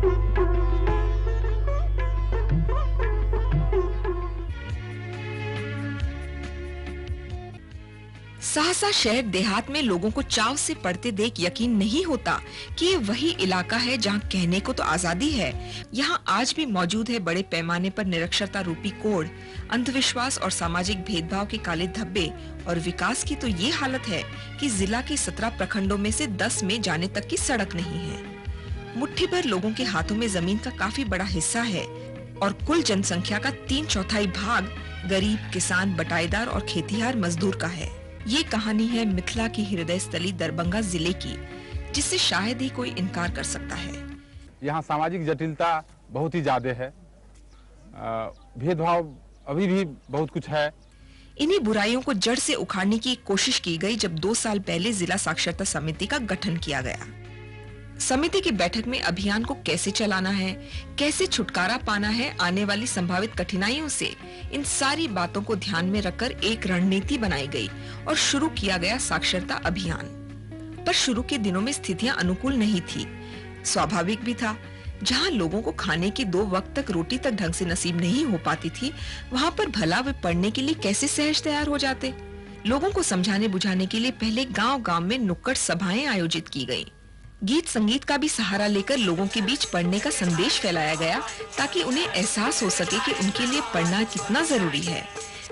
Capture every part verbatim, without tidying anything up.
सहसा शहर देहात में लोगों को चाव से पढ़ते देख यकीन नहीं होता कि ये वही इलाका है जहां कहने को तो आजादी है, यहां आज भी मौजूद है बड़े पैमाने पर निरक्षरता रूपी कोड़, अंधविश्वास और सामाजिक भेदभाव के काले धब्बे। और विकास की तो ये हालत है कि जिला के सत्रह प्रखंडों में से दस में जाने तक की सड़क नहीं है। मुट्ठी भर लोगों के हाथों में जमीन का काफी बड़ा हिस्सा है और कुल जनसंख्या का तीन चौथाई भाग गरीब, किसान, बटाईदार और खेतीहार मजदूर का है। ये कहानी है मिथिला की हृदय स्थली दरभंगा जिले की, जिससे शायद ही कोई इनकार कर सकता है। यहाँ सामाजिक जटिलता बहुत ही ज्यादा है, भेदभाव अभी भी बहुत कुछ है। इन्हीं बुराइयों को जड़ से उखाड़ने की कोशिश की गई जब दो साल पहले जिला साक्षरता समिति का गठन किया गया। समिति की बैठक में अभियान को कैसे चलाना है, कैसे छुटकारा पाना है आने वाली संभावित कठिनाइयों से, इन सारी बातों को ध्यान में रखकर एक रणनीति बनाई गई और शुरू किया गया साक्षरता अभियान। पर शुरू के दिनों में स्थितियां अनुकूल नहीं थी। स्वाभाविक भी था, जहां लोगों को खाने की दो वक्त तक रोटी तक ढंग से नसीब नहीं हो पाती थी, वहां पर भला वे पढ़ने के लिए कैसे सहज तैयार हो जाते। लोगों को समझाने बुझाने के लिए पहले गांव-गांव में नुक्कड़ सभाएं आयोजित की गई। गीत संगीत का भी सहारा लेकर लोगों के बीच पढ़ने का संदेश फैलाया गया, ताकि उन्हें एहसास हो सके कि उनके लिए पढ़ना कितना जरूरी है।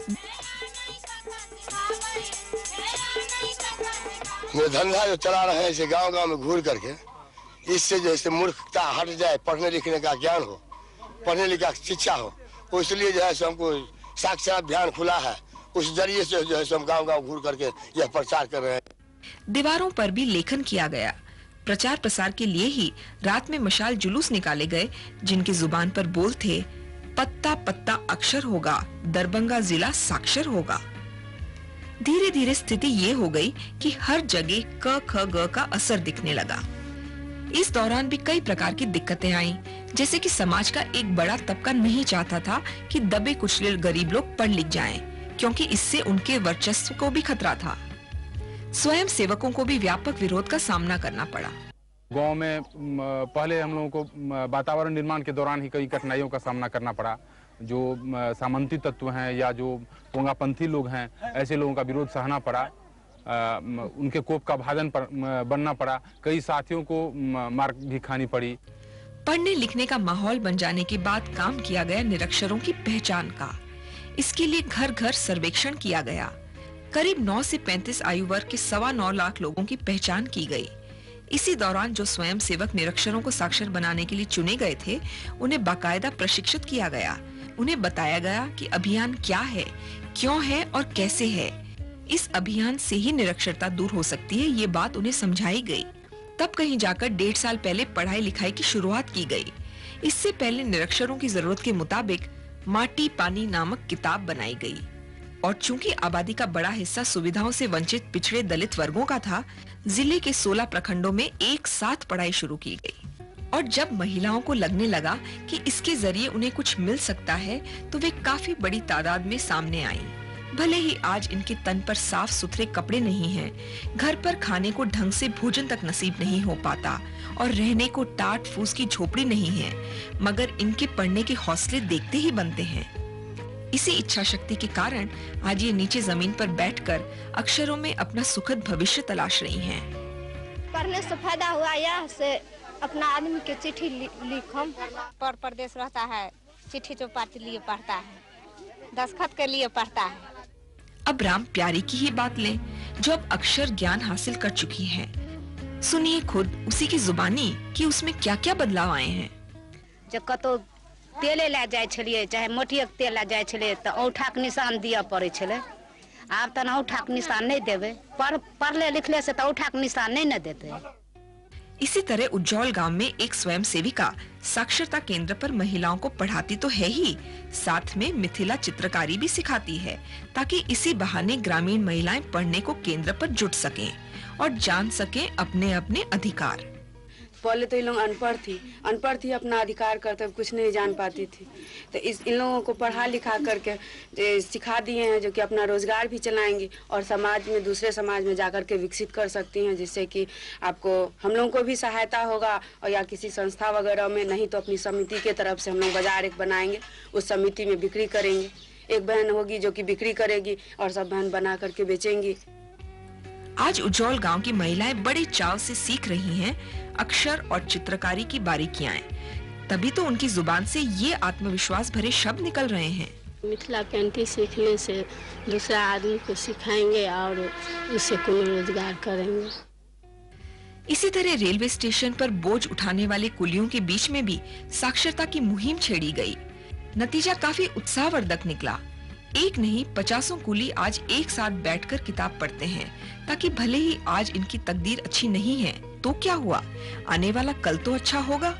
ये धंधा जो चला रहे हैं इसे गांव-गांव में घूर करके, इससे जो है मूर्खता हट जाए, पढ़ने लिखने का ज्ञान हो, पढ़ने लिखने का शिक्षा हो, तो इसलिए जो है सो हमको साक्षरता अभियान खुला है। उस जरिए से जो है सो हम गाँव-गाँव घूर करके यह प्रचार कर रहे हैं। दीवारों पर भी लेखन किया गया। प्रचार प्रसार के लिए ही रात में मशाल जुलूस निकाले गए, जिनकी जुबान पर बोल थे, पत्ता पत्ता अक्षर होगा, दरभंगा जिला साक्षर होगा। धीरे धीरे स्थिति ये हो गई कि हर जगह क ख ग का असर दिखने लगा। इस दौरान भी कई प्रकार की दिक्कतें आईं, जैसे कि समाज का एक बड़ा तबका नहीं चाहता था कि दबे कुचले गरीब लोग पढ़ लिख जाएं, क्योंकि इससे उनके वर्चस्व को भी खतरा था। स्वयं सेवकों को भी व्यापक विरोध का सामना करना पड़ा। गांव में पहले हम लोगों को वातावरण निर्माण के दौरान ही कई कठिनाइयों का सामना करना पड़ा। जो सामंती तत्व हैं या जो पोंगापंथी लोग हैं, ऐसे लोगों का विरोध सहना पड़ा, उनके कोप का भाजन पर, बनना पड़ा। कई साथियों को मार भी खानी पड़ी। पढ़ने लिखने का माहौल बन जाने के बाद काम किया गया निरक्षरों की पहचान का। इसके लिए घर घर सर्वेक्षण किया गया। करीब नौ से पैंतीस आयु वर्ग के सवा नौ लाख लोगों की पहचान की गई। इसी दौरान जो स्वयं सेवक निरक्षरों को साक्षर बनाने के लिए चुने गए थे, उन्हें बाकायदा प्रशिक्षित किया गया। उन्हें बताया गया कि अभियान क्या है, क्यों है और कैसे है। इस अभियान से ही निरक्षरता दूर हो सकती है, ये बात उन्हें समझाई गई। तब कहीं जाकर डेढ़ साल पहले पढ़ाई लिखाई की शुरुआत की गई। इससे पहले निरक्षरों की जरूरत के मुताबिक माटी पानी नामक किताब बनाई गई। और चूंकि आबादी का बड़ा हिस्सा सुविधाओं से वंचित पिछड़े दलित वर्गों का था, जिले के सोलह प्रखंडों में एक साथ पढ़ाई शुरू की गई। और जब महिलाओं को लगने लगा कि इसके जरिए उन्हें कुछ मिल सकता है, तो वे काफी बड़ी तादाद में सामने आईं। भले ही आज इनके तन पर साफ सुथरे कपड़े नहीं हैं, घर पर खाने को ढंग से भोजन तक नसीब नहीं हो पाता और रहने को टाट फूस की झोपड़ी नहीं है, मगर इनके पढ़ने के हौसले देखते ही बनते हैं। इसी इच्छा शक्ति के कारण आज ये नीचे जमीन पर बैठकर अक्षरों में अपना सुखद भविष्य तलाश रही हैं। पढ़ने से फायदा हुआ यह से अपना आदमी के चिट्ठी लिखम। पर प्रदेश रहता है, चिट्ठी चौपाटी लिए पढ़ता है, दस्तखत के लिए पढ़ता है। अब राम प्यारी की ही बात लें, जो अब अक्षर ज्ञान हासिल कर चुकी है। सुनिए खुद उसी की जुबानी कि उसमें क्या क्या बदलाव आए हैं। जब कतो तेले ला जाय छलिए, चाहे मोटिया के तेल ला जाय छलिए, तो औंठा के निशान दिया पड़े छले। आब तो औंठा के निशान नहीं देवे, पढ़ पढ़ले लिखले से तो औंठा के निशान नहीं न देते। इसी तरह उज्जौल गांव में एक स्वयं सेविका साक्षरता केंद्र पर महिलाओं को पढ़ाती तो है ही, साथ में मिथिला चित्रकारी भी सिखाती है, ताकि इसी बहाने ग्रामीण महिलाएं पढ़ने को केंद्र पर जुट सकें और जान सकें अपने अपने अधिकार। पहले तो इन लोग अनपढ़ थी अनपढ़ थी अपना अधिकार कर्तव्य कुछ नहीं जान पाती थी, तो इस इन लोगों को पढ़ा लिखा करके सिखा दिए हैं जो कि अपना रोजगार भी चलाएंगी और समाज में दूसरे समाज में जाकर के विकसित कर सकती हैं, जिससे कि आपको हम लोगों को भी सहायता होगा और या किसी संस्था वगैरह में, नहीं तो अपनी समिति के तरफ से हम लोग बाजार एक बनाएंगे, उस समिति में बिक्री करेंगे। एक बहन होगी जो कि बिक्री करेगी और सब बहन बना करके बेचेंगी। आज उज्जौल गांव की महिलाएं बड़े चाव से सीख रही हैं अक्षर और चित्रकारी की बारीकियां, तभी तो उनकी जुबान से ये आत्मविश्वास भरे शब्द निकल रहे हैं। मिथिला पेंटिंग सीखने से दूसरा आदमी को सिखाएंगे और उससे कोई रोजगार करेंगे। इसी तरह रेलवे स्टेशन पर बोझ उठाने वाले कुलियों के बीच में भी साक्षरता की मुहिम छेड़ी गई। नतीजा काफी उत्साहवर्धक निकला। एक नहीं पचासों कुली आज एक साथ बैठकर किताब पढ़ते हैं, ताकि भले ही आज इनकी तकदीर अच्छी नहीं है तो क्या हुआ, आने वाला कल तो अच्छा होगा।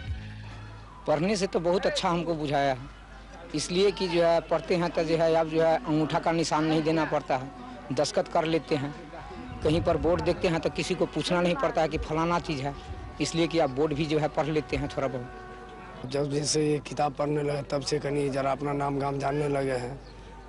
पढ़ने से तो बहुत अच्छा हमको बुझाया है, इसलिए कि जो है पढ़ते हैं तो जो है अब जो है अंगूठा का निशान नहीं देना पड़ता है, दस्तखत कर लेते हैं। कहीं पर बोर्ड देखते हैं तो किसी को पूछना नहीं पड़ता है कि फलाना चीज़ है, इसलिए कि आप बोर्ड भी जो है पढ़ लेते हैं थोड़ा बहुत। जब से ये किताब पढ़ने लगे तब से कहीं जरा अपना नाम गाम जानने लगे हैं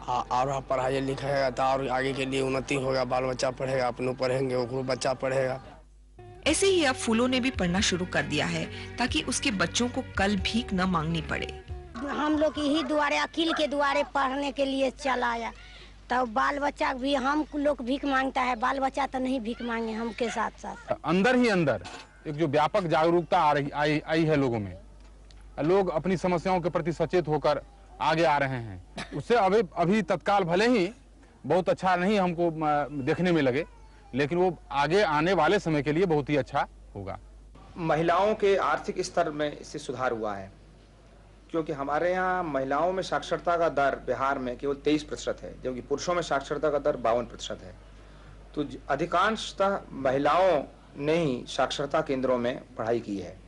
और पढ़ाई लिखाएगा तो और आगे के लिए उन्नति होगा, बाल बच्चा पढ़ेगा, अपनों पढ़ेंगे, वो बच्चा पढ़ेगा। ऐसे ही अब फूलों ने भी पढ़ना शुरू कर दिया है ताकि उसके बच्चों को कल भीख न मांगनी पड़े। हम लोग यही दुआरे अकील के दुआरे पढ़ने के लिए चलाया, तो बाल बच्चा भी हम लोग भीख मांगता है, बाल बच्चा तो नहीं भीख मांगे हमके साथ साथ। अंदर ही अंदर एक जो व्यापक जागरूकता आ रही आई, आई है लोगों में, लोग अपनी समस्याओं के प्रति सचेत होकर आगे आ रहे हैं। उससे अभी अभी तत्काल भले ही बहुत अच्छा नहीं हमको देखने में लगे, लेकिन वो आगे आने वाले समय के लिए बहुत ही अच्छा होगा। महिलाओं के आर्थिक स्तर में इससे सुधार हुआ है, क्योंकि हमारे यहाँ महिलाओं में साक्षरता का दर बिहार में केवल तेईस प्रतिशत है, जबकि पुरुषों में साक्षरता का दर बावन प्रतिशत है। तो अधिकांशतः महिलाओं ने ही साक्षरता केंद्रों में पढ़ाई की है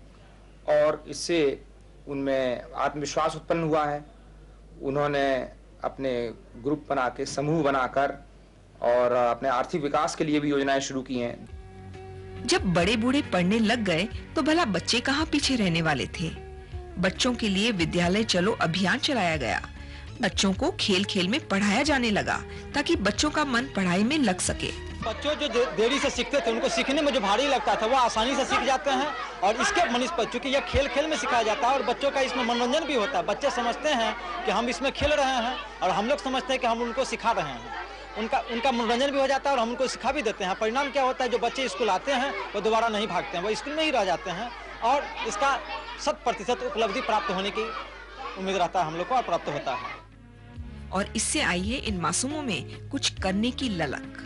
और इससे उनमें आत्मविश्वास उत्पन्न हुआ है। उन्होंने अपने ग्रुप बना के, समूह बनाकर और अपने आर्थिक विकास के लिए भी योजनाएं शुरू की हैं। जब बड़े बूढ़े पढ़ने लग गए तो भला बच्चे कहाँ पीछे रहने वाले थे। बच्चों के लिए विद्यालय चलो अभियान चलाया गया। बच्चों को खेल खेल में पढ़ाया जाने लगा ताकि बच्चों का मन पढ़ाई में लग सके। बच्चों जो दे, देरी से सीखते थे उनको सीखने में जो भारी लगता था वो आसानी से सीख जाते हैं और इसके मनिस्पत चूंकि यह खेल खेल में सिखाया जाता है और बच्चों का इसमें मनोरंजन भी होता है। बच्चे समझते हैं कि हम इसमें खेल रहे हैं और हम लोग समझते हैं कि हम उनको सिखा रहे हैं। उनका उनका मनोरंजन भी हो जाता है और हम उनको सिखा भी देते हैं। परिणाम क्या होता है, जो बच्चे स्कूल आते हैं वो दोबारा नहीं भागते हैं, वो स्कूल में ही रह जाते हैं और इसका शत प्रतिशत उपलब्धि प्राप्त होने की उम्मीद रहता है हम लोग को और प्राप्त होता है। और इससे आई है इन मासूमों में कुछ करने की ललक।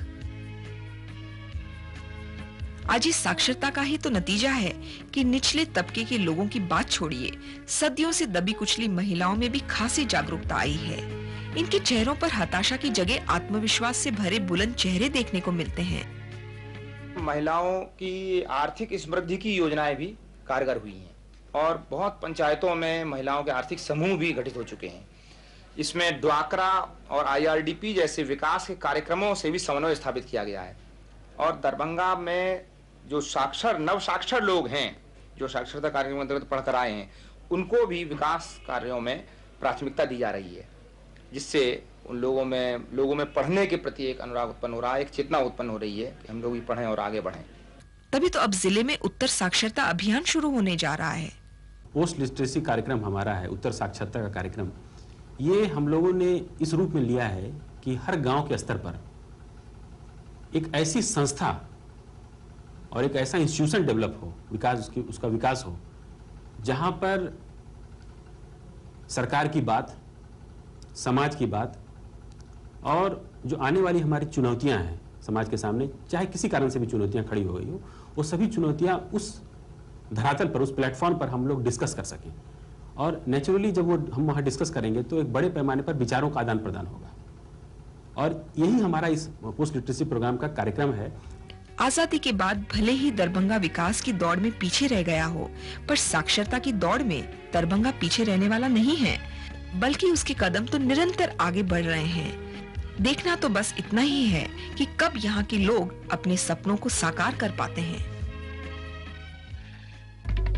आज इस साक्षरता का ही तो नतीजा है कि निचले तबके के लोगों की बात छोड़िए, सदियों से दबी कुचली महिलाओं में भी खासी जागरूकता आई है। इनके चेहरों पर हताशा की जगह आत्मविश्वास से भरे बुलंद चेहरे देखने को मिलते हैं। महिलाओं की आर्थिक समृद्धि की योजनाएं भी कारगर हुई हैं और बहुत पंचायतों में महिलाओं के आर्थिक समूह भी गठित हो चुके हैं। इसमें ड्वाकरा और आई आर डी पी जैसे विकास के कार्यक्रमों से भी समन्वय स्थापित किया गया है और दरभंगा में जो साक्षर नव साक्षर लोग हैं, जो साक्षरता कार्यक्रम के अंतर्गत पढ़कर आए हैं, उनको भी विकास कार्यों में प्राथमिकता दी जा रही है, जिससे उन लोगों में लोगों में पढ़ने के प्रति एक अनुराग उत्पन्न हो रहा है, एक चेतना उत्पन्न हो रही है कि हम लोग भी पढ़ें और आगे बढ़ें। तभी तो अब जिले में उत्तर साक्षरता अभियान शुरू होने जा रहा है। पोस्ट लिटरेसी कार्यक्रम हमारा है, उत्तर साक्षरता का कार्यक्रम। ये हम लोगों ने इस रूप में लिया है कि हर गांव के स्तर पर एक ऐसी संस्था और एक ऐसा इंस्टीट्यूशन डेवलप हो, विकास उसकी उसका विकास हो, जहां पर सरकार की बात, समाज की बात और जो आने वाली हमारी चुनौतियां हैं समाज के सामने, चाहे किसी कारण से भी चुनौतियां खड़ी हो गई हो, वो सभी चुनौतियां उस धरातल पर, उस प्लेटफॉर्म पर हम लोग डिस्कस कर सकें। और नेचुरली जब वो हम वहाँ डिस्कस करेंगे तो एक बड़े पैमाने पर विचारों का आदान प्रदान होगा और यही हमारा इस पोस्ट लिटरेसी प्रोग्राम का कार्यक्रम है। आजादी के बाद भले ही दरभंगा विकास की दौड़ में पीछे रह गया हो, पर साक्षरता की दौड़ में दरभंगा पीछे रहने वाला नहीं है, बल्कि उसके कदम तो निरंतर आगे बढ़ रहे हैं। देखना तो बस इतना ही है कि कब यहाँ के लोग अपने सपनों को साकार कर पाते हैं।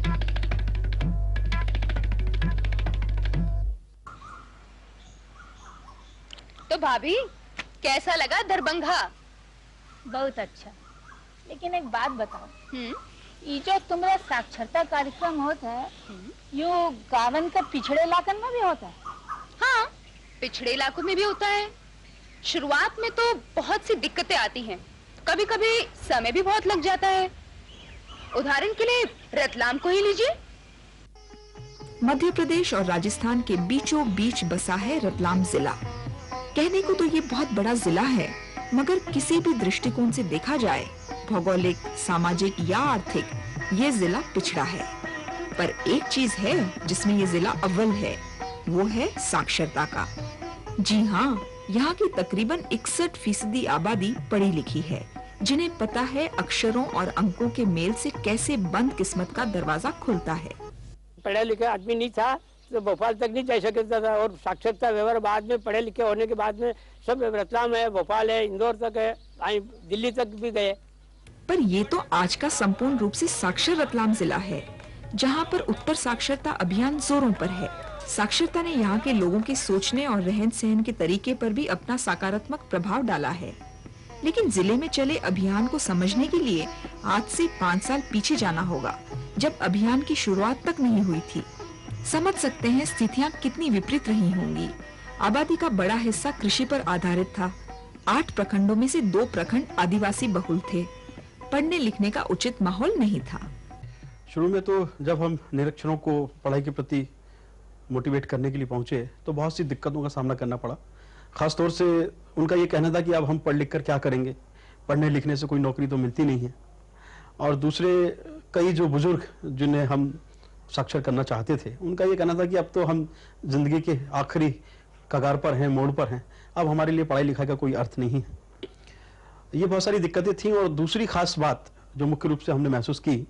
भाभी, कैसा लगा दरभंगा? बहुत अच्छा। लेकिन एक बात बताओ, ये जो तुम्हारा साक्षरता कार्यक्रम होता है, यो गावन का पिछड़े इलाकन में भी होता है? हाँ, पिछड़े इलाकों में भी होता है। शुरुआत में तो बहुत सी दिक्कतें आती हैं, कभी कभी समय भी बहुत लग जाता है। उदाहरण के लिए रतलाम को ही लीजिए। मध्य प्रदेश और राजस्थान के बीचों बीच बसा है रतलाम जिला। कहने को तो ये बहुत बड़ा जिला है, मगर किसी भी दृष्टिकोण से देखा जाए, भौगोलिक, सामाजिक या आर्थिक, ये जिला पिछड़ा है। पर एक चीज है जिसमें ये जिला अव्वल है, वो है साक्षरता का। जी हाँ, यहाँ की तकरीबन इकसठ फीसदी आबादी पढ़ी लिखी है, जिन्हें पता है अक्षरों और अंकों के मेल से कैसे बंद किस्मत का दरवाजा खुलता है। पढ़े लिखे आदमी नहीं था तो भोपाल तक नहीं जा सकता था, और साक्षरता व्यवहार बाद में पढ़े लिखे होने के बाद में सब रतलाम है, भोपाल है, इंदौर तक है, दिल्ली तक भी गए। पर ये तो आज का संपूर्ण रूप से साक्षर रतलाम जिला है, जहाँ पर उत्तर साक्षरता अभियान जोरों पर है। साक्षरता ने यहाँ के लोगों के सोचने और रहन सहन के तरीके पर भी अपना सकारात्मक प्रभाव डाला है। लेकिन जिले में चले अभियान को समझने के लिए आज से पाँच साल पीछे जाना होगा, जब अभियान की शुरुआत तक नहीं हुई थी। समझ सकते हैं स्थितियाँ कितनी विपरीत रही होंगी। आबादी का बड़ा हिस्सा कृषि पर आधारित था। आठ प्रखंडों में से दो प्रखंड आदिवासी बहुल थे। पढ़ने लिखने का उचित माहौल नहीं था। शुरू में तो जब हम निरक्षरों को पढ़ाई के प्रति मोटिवेट करने के लिए पहुंचे तो बहुत सी दिक्कतों का सामना करना पड़ा। खासतौर से उनका ये कहना था कि अब हम पढ़ लिख कर क्या करेंगे, पढ़ने लिखने से कोई नौकरी तो मिलती नहीं है। और दूसरे कई जो बुजुर्ग जिन्हें हम साक्षर करना चाहते थे, उनका ये कहना था कि अब तो हम जिंदगी के आखिरी कगार पर हैं, मोड़ पर हैं, अब हमारे लिए पढ़ाई लिखाई का कोई अर्थ नहीं है। ये बहुत सारी दिक्कतें थीं। और दूसरी खास बात जो मुख्य रूप से हमने महसूस की,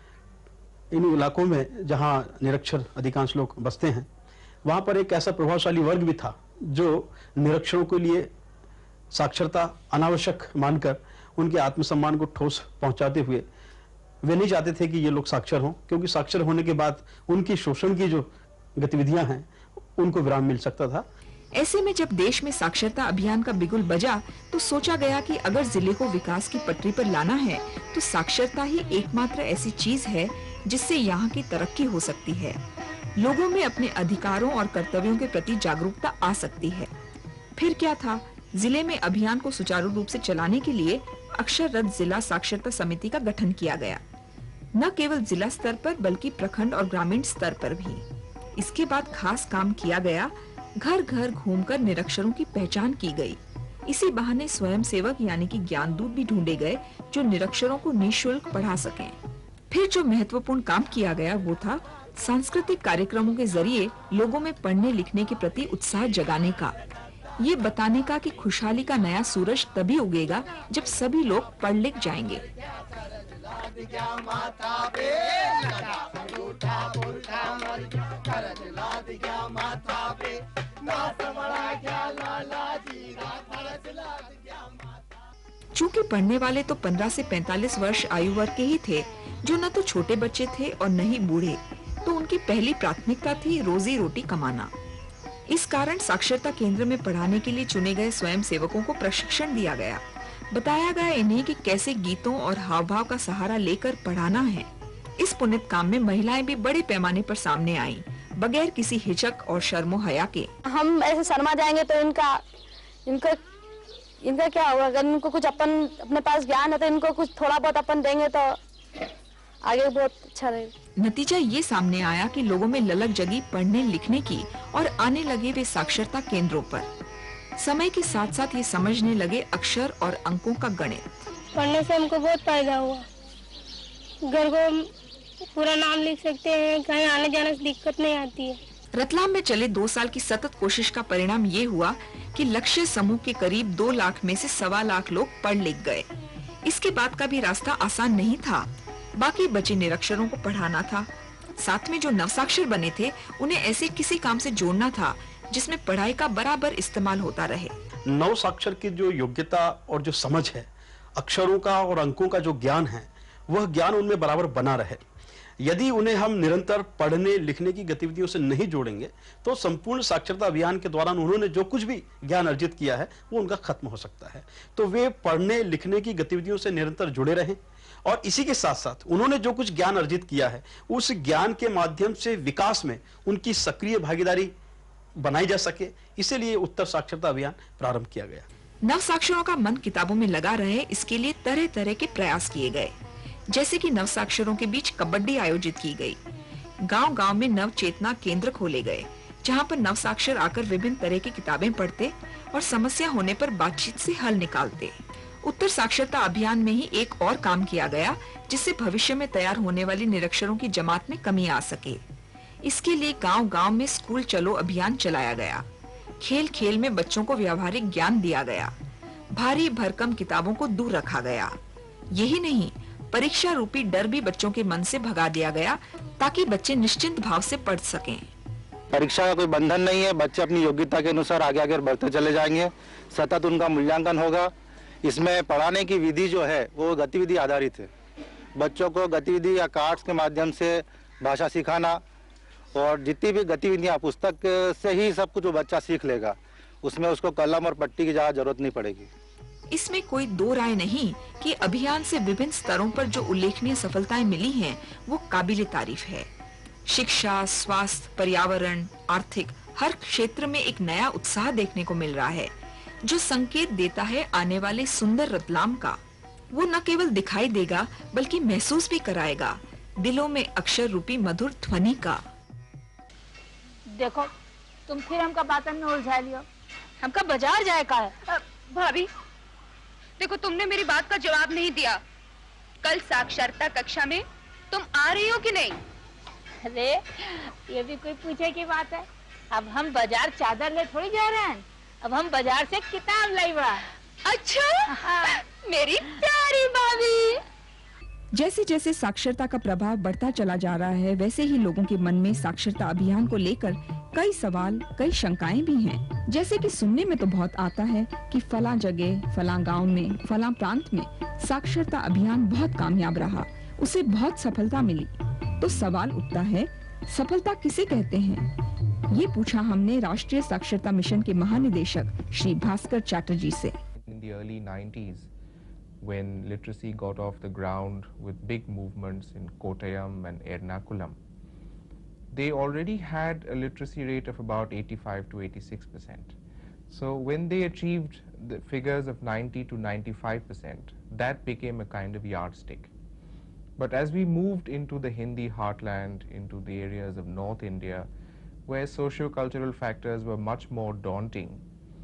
इन इलाकों में जहाँ निरक्षर अधिकांश लोग बसते हैं, वहाँ पर एक ऐसा प्रभावशाली वर्ग भी था जो निरक्षरों के लिए साक्षरता अनावश्यक मानकर उनके आत्मसम्मान को ठोस पहुंचाते हुए वे नहीं चाहते थे कि ये लोग साक्षर हों, क्योंकि साक्षर होने के बाद उनकी शोषण की जो गतिविधियां हैं उनको विराम मिल सकता था। ऐसे में जब देश में साक्षरता अभियान का बिगुल बजा तो सोचा गया कि अगर जिले को विकास की पटरी पर लाना है तो साक्षरता ही एकमात्र ऐसी चीज है जिससे यहाँ की तरक्की हो सकती है, लोगों में अपने अधिकारों और कर्तव्यों के प्रति जागरूकता आ सकती है। फिर क्या था, जिले में अभियान को सुचारू रूप से चलाने के लिए अक्षर रथ जिला साक्षरता समिति का गठन किया गया, न केवल जिला स्तर पर बल्कि प्रखंड और ग्रामीण स्तर पर भी। इसके बाद खास काम किया गया, घर घर घूमकर निरक्षरों की पहचान की गई। इसी बहाने स्वयं सेवक यानी कि ज्ञानदूत भी ढूंढे गए जो निरक्षरों को निःशुल्क पढ़ा सकें। फिर जो महत्वपूर्ण काम किया गया वो था सांस्कृतिक कार्यक्रमों के जरिए लोगों में पढ़ने लिखने के प्रति उत्साह जगाने का, ये बताने का कि खुशहाली का नया सूरज तभी उगेगा जब सभी लोग पढ़ लिख जाएंगे। चूंकि पढ़ने वाले तो पंद्रह से पैंतालीस वर्ष आयु वर्ग के ही थे, जो न तो छोटे बच्चे थे और न ही बूढ़े, तो उनकी पहली प्राथमिकता थी रोजी रोटी कमाना। इस कारण साक्षरता केंद्र में पढ़ाने के लिए चुने गए स्वयं सेवकों को प्रशिक्षण दिया गया। बताया गया इन्हें कि कैसे गीतों और हाव भाव का सहारा लेकर पढ़ाना है। इस पुनित काम में महिलाएं भी बड़े पैमाने पर सामने आईं, बगैर किसी हिचक और शर्मो हया के। हम ऐसे शर्मा जाएंगे तो इनका इनका इनका क्या होगा? अगर इनको कुछ अपन अपने पास ज्ञान है तो इनको कुछ थोड़ा बहुत अपन देंगे तो आगे बहुत अच्छा रहेगा। नतीजा ये सामने आया कि लोगों में ललक जगी पढ़ने लिखने की और आने लगे वे साक्षरता केंद्रों पर। समय के साथ साथ ये समझने लगे अक्षर और अंकों का गणित। पढ़ने से हमको बहुत फायदा हुआ, घर को पूरा नाम लिख सकते हैं, कहीं आने जाने से दिक्कत नहीं आती है। रतलाम में चले दो साल की सतत कोशिश का परिणाम ये हुआ कि लक्ष्य समूह के करीब दो लाख में से सवा लाख लोग पढ़ लिख गए। इसके बाद का भी रास्ता आसान नहीं था, बाकी बचे निरक्षरों को पढ़ाना था। साथ में जो नवसाक्षर बने थे उन्हें ऐसे किसी काम से जोड़ना था जिसमें पढ़ाई का बराबर इस्तेमाल होता रहे। नव साक्षर की जो योग्यता और जो समझ है, अक्षरों का और अंकों का जो ज्ञान है, वह ज्ञान उनमें बराबर बना रहे। यदि उन्हें हम निरंतर पढ़ने लिखने की गतिविधियों से नहीं जोड़ेंगे तो संपूर्ण साक्षरता अभियान के दौरान उन्होंने जो कुछ भी ज्ञान अर्जित किया है वो उनका खत्म हो सकता है। तो वे पढ़ने लिखने की गतिविधियों से निरंतर जुड़े रहें और इसी के साथ साथ उन्होंने जो कुछ ज्ञान अर्जित किया है उस ज्ञान के माध्यम से विकास में उनकी सक्रिय भागीदारी बनाई जा सके, इसीलिए उत्तर साक्षरता अभियान प्रारंभ किया गया। नव साक्षरों का मन किताबों में लगा रहे, इसके लिए तरह तरह के प्रयास किए गए, जैसे कि नव साक्षरों के बीच कबड्डी आयोजित की गई। गांव-गांव में नव चेतना केंद्र खोले गए, जहां पर नव साक्षर आकर विभिन्न तरह की किताबें पढ़ते और समस्या होने पर बातचीत से हल निकालते। उत्तर साक्षरता अभियान में ही एक और काम किया गया, जिससे भविष्य में तैयार होने वाली निरक्षरों की जमात में कमी आ सके। इसके लिए गांव-गांव में स्कूल चलो अभियान चलाया गया। खेल खेल में बच्चों को व्यावहारिक ज्ञान दिया गया। भारी भरकम किताबों को दूर रखा गया। यही नहीं, परीक्षा रूपी डर भी बच्चों के मन से भगा दिया गया, ताकि बच्चे निश्चिंत भाव से पढ़ सकें। परीक्षा का कोई बंधन नहीं है, बच्चे अपनी योग्यता के अनुसार आगे आगे बढ़ते चले जाएंगे, सतत उनका मूल्यांकन होगा। इसमें पढ़ाने की विधि जो है वो गतिविधि आधारित है। बच्चों को गतिविधि या कार्ड्स के माध्यम से भाषा सिखाना और जितनी भी गतिविधियाँ पुस्तक से ही सब कुछ वो बच्चा सीख लेगा, उसमें उसको कलम और पट्टी की ज़्यादा जरूरत नहीं पड़ेगी। इसमें कोई दो राय नहीं कि अभियान से विभिन्न स्तरों पर जो उल्लेखनीय सफलताएं मिली हैं, वो काबिले तारीफ है। शिक्षा, स्वास्थ्य, पर्यावरण, आर्थिक, हर क्षेत्र में एक नया उत्साह देखने को मिल रहा है, जो संकेत देता है आने वाले सुंदर रतलाम का। वो न केवल दिखाई देगा, बल्कि महसूस भी कराएगा दिलों में अक्षर रूपी मधुर ध्वनि का। देखो, तुम फिर हमका बातन में उलझा लियो। हमका बाजार जाए का है। भाभी, देखो तुमने मेरी बात का जवाब नहीं दिया। कल साक्षरता कक्षा में तुम आ रही हो कि नहीं? अरे, ये भी कोई पूछे की बात है? अब हम बाजार चादर ले थोड़ी जा रहे हैं, अब हम बाजार से किताब लाइबा। अच्छा, हाँ। मेरी प्यारी भाभी। जैसे जैसे साक्षरता का प्रभाव बढ़ता चला जा रहा है, वैसे ही लोगों के मन में साक्षरता अभियान को लेकर कई सवाल, कई शंकाएं भी हैं। जैसे कि सुनने में तो बहुत आता है कि फला जगह, फला गांव में, फला प्रांत में साक्षरता अभियान बहुत कामयाब रहा, उसे बहुत सफलता मिली। तो सवाल उठता है, सफलता किसे कहते हैं? ये पूछा हमने राष्ट्रीय साक्षरता मिशन के महानिदेशक श्री भास्कर चैटर्जी से। In the early nineties, when literacy got off the ground with big movements in Kottayam and Ernakulam, they already had a literacy rate of about eighty-five to eighty-six percent. So when they achieved the figures of ninety to ninety-five percent, that became a kind of yardstick. But as we moved into the Hindi heartland, into the areas of North India, where socio-cultural factors were much more daunting,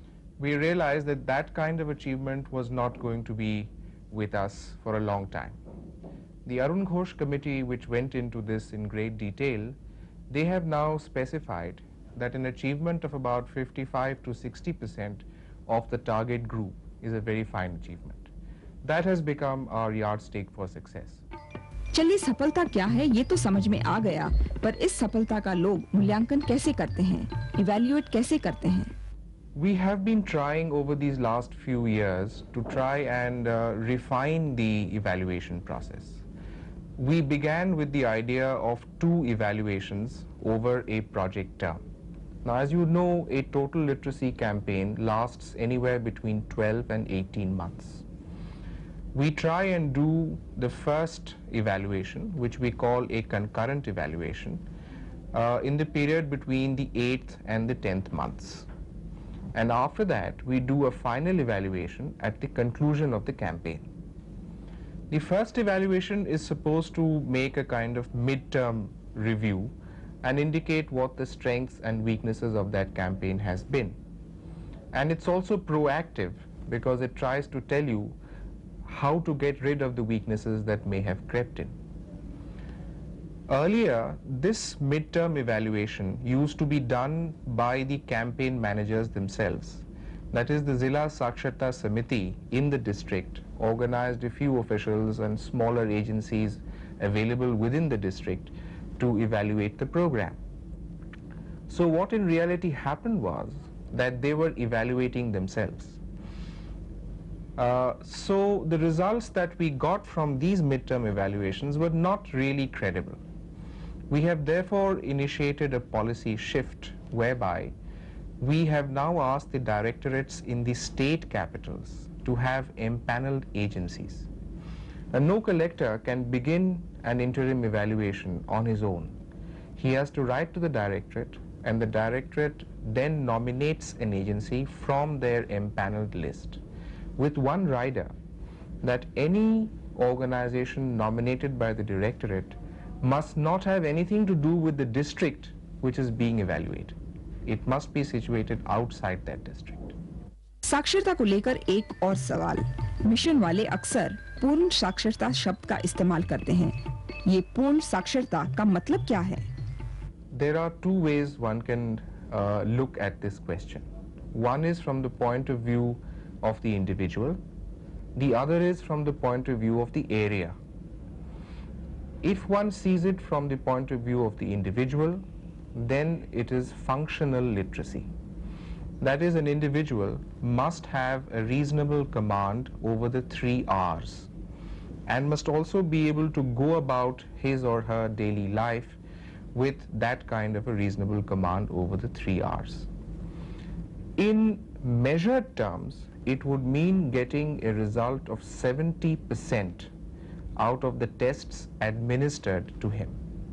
we realized that that kind of achievement was not going to be with us for a long time. The Arun Ghosh committee, which went into this in great detail, they have now specified that an achievement of about fifty-five to sixty percent of the target group is a very fine achievement. That has become our yardstick for success. चलिए, सफलता क्या है ये तो समझ में आ गया, पर इस सफलता का लोग मूल्यांकन कैसे करते हैं, इवैल्यूएट कैसे करते हैं? We have been trying over these last few years to try and uh, refine the evaluation process. We began with the idea of two evaluations over a project term. Now, as you know, a total literacy campaign lasts anywhere between twelve and eighteen months. We try and do the first evaluation, which we call a concurrent evaluation, uh, in the period between the eighth and the tenth months. And after that, we do a final evaluation at the conclusion of the campaign. The first evaluation is supposed to make a kind of mid-term review and indicate what the strengths and weaknesses of that campaign has been. And it's also proactive because it tries to tell you how to get rid of the weaknesses that may have crept in. Earlier, this mid-term evaluation used to be done by the campaign managers themselves. That is, the Zilla Saksharta Samiti in the district organized a few officials and smaller agencies available within the district to evaluate the program. So what in reality happened was that they were evaluating themselves. Uh, so the results that we got from these mid-term evaluations were not really credible. We have therefore initiated a policy shift whereby we have now asked the directorates in the state capitals to have empaneled agencies. And no collector can begin an interim evaluation on his own. He has to write to the directorate, and the directorate then nominates an agency from their empaneled list, with one rider that any organization nominated by the directorate must not have anything to do with the district which is being evaluated. It must be situated outside that district. साक्षरता को लेकर एक और सवाल। Mission वाले अक्सर पूर्ण साक्षरता शब्द का इस्तेमाल करते हैं। ये पूर्ण साक्षरता का मतलब क्या है? There are two ways one can uh, look at this question. One is from the point of view of the individual. The other is from the point of view of the area. If one sees it from the point of view of the individual, then it is functional literacy. That is, an individual must have a reasonable command over the three R's and must also be able to go about his or her daily life with that kind of a reasonable command over the three R's. In measured terms, it would mean getting a result of seventy percent out of the tests administered to him.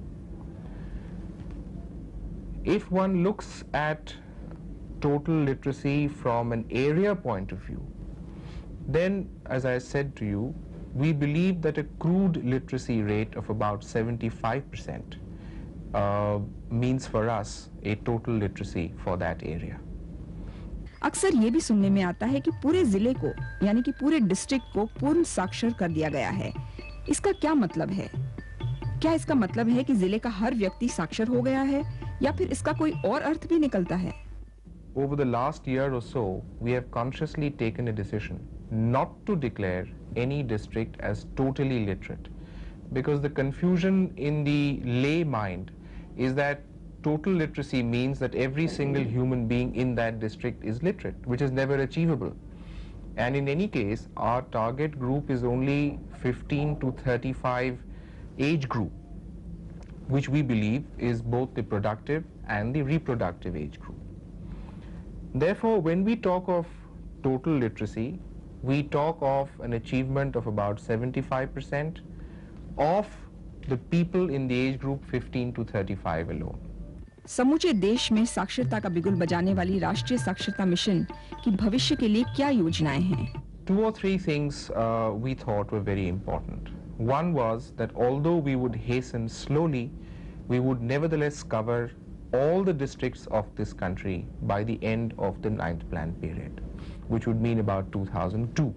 If one looks at total literacy from an area point of view, then, as I said to you, we believe that a crude literacy rate of about seventy-five percent uh, means for us a total literacy for that area. अक्सर ये भी सुनने में आता है कि पूरे जिले को यानी कि पूरे डिस्ट्रिक्ट को पूर्ण साक्षर कर दिया गया है। इसका क्या मतलब है? क्या इसका मतलब है कि जिले का हर व्यक्ति साक्षर हो गया है या फिर इसका कोई और अर्थ भी निकलता है? Over the last year or so, we have consciously taken a decision not to declare any district as totally literate, because the confusion in the lay mind is that total literacy means that every single human being in that district is literate, which is never achievable. And in any case, our target group is only fifteen to thirty-five age group, which we believe is both the productive and the reproductive age group. Therefore, when we talk of total literacy, we talk of an achievement of about seventy-five percent of the people in the age group fifteen to thirty-five alone. समूचे देश में साक्षरता का बिगुल बजाने वाली राष्ट्रीय साक्षरता मिशन की भविष्य के लिए क्या योजनाएं हैं? Two or three things uh, we thought were very important. One was that although we would hasten slowly, we would nevertheless cover all the districts of this country by the end of the ninth plan period, which would mean about two thousand two.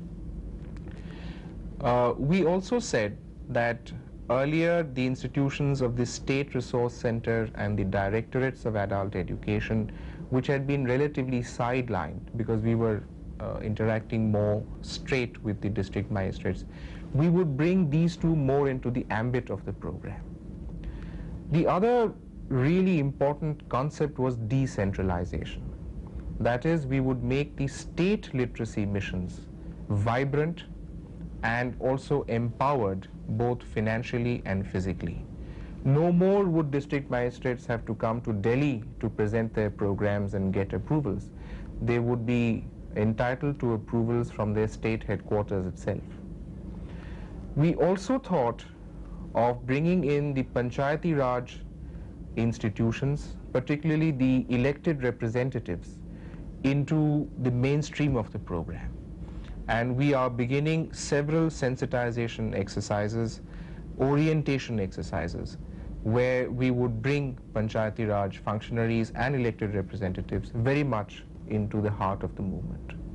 Uh, we also said that earlier the institutions of the State Resource Center and the Directorates of Adult Education, which had been relatively sidelined because we were uh, interacting more straight with the district magistrates, we would bring these two more into the ambit of the program. The other really important concept was decentralization. That is, we would make the state literacy missions vibrant and also empowered both financially and physically. No more would district magistrates have to come to Delhi to present their programs and get approvals. They would be entitled to approvals from their state headquarters itself. We also thought of bringing in the Panchayati Raj institutions, particularly the elected representatives, into the mainstream of the program. And we are beginning several sensitization exercises, orientation exercises, where we would bring Panchayati Raj functionaries and elected representatives very much into the heart of the movement.